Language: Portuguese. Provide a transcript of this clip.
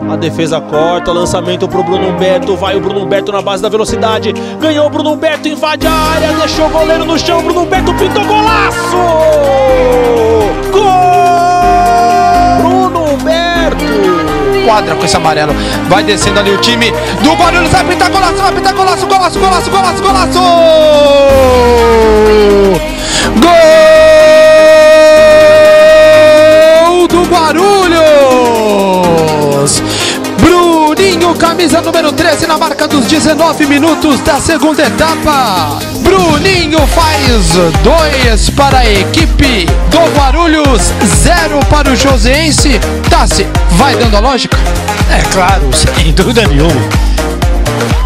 A defesa corta, lançamento pro Bruno Humberto. Vai o Bruno Humberto na base da velocidade. Ganhou o Bruno Humberto, invade a área, deixou o goleiro no chão. Bruno Humberto pintou golaço! Gol! Bruno Humberto! Quadra com esse amarelo. Vai descendo ali o time do Guarulhos. Vai pintar golaço, vai pintar golaço, golaço, golaço, golaço, golaço! Gol do Guarulhos! Bruninho, camisa número 13 na marca dos 19 minutos da segunda etapa. Bruninho faz 2 para a equipe do Guarulhos, 0 para o Joseense. Tassi, vai dando a lógica? É claro, sem dúvida nenhuma.